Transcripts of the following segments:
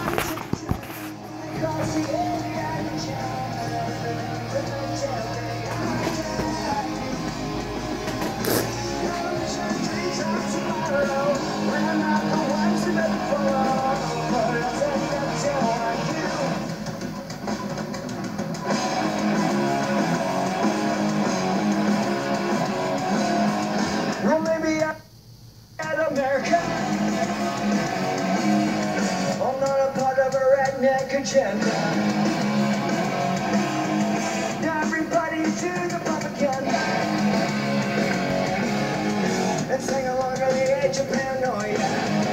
Agenda. Everybody to the pub again and sing along on the edge of paranoia.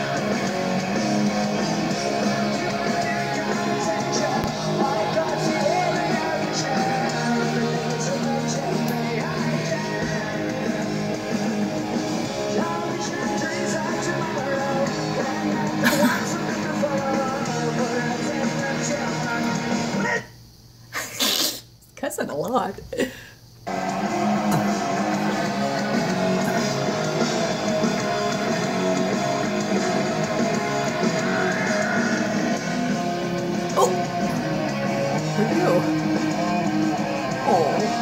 Cussing a lot. Oh! Where'd you go? Oh.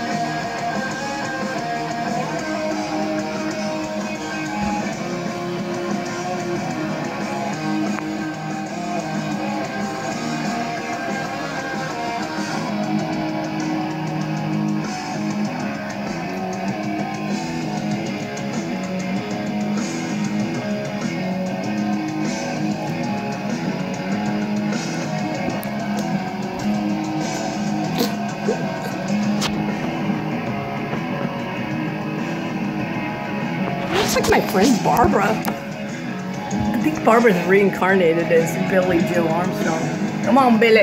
Looks like my friend Barbara. I think Barbara's reincarnated as Billy Joe Armstrong. Come on, Billy.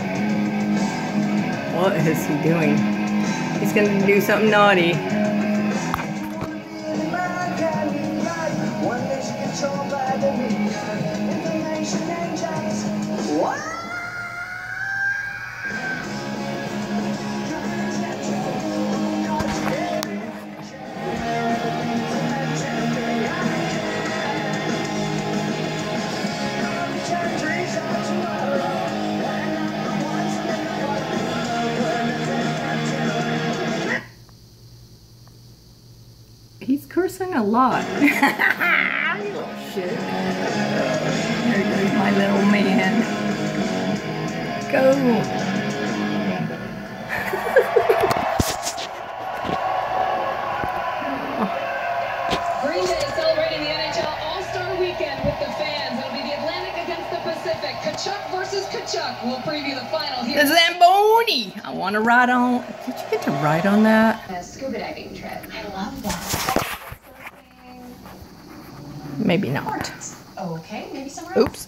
What is he doing? He's gonna do something naughty. He's cursing a lot. You little shit. There goes my little man. Go. Greenday celebrating the NHL All-Star Weekend with the fans. It'll be the Atlantic against the Pacific. Kachuk versus Kachuk. We'll preview the final here. The Zamboni. I want to ride on. Did you get to ride on that? A scuba diving trip. I love that. Maybe not. Okay, maybe somewhere else. Oops.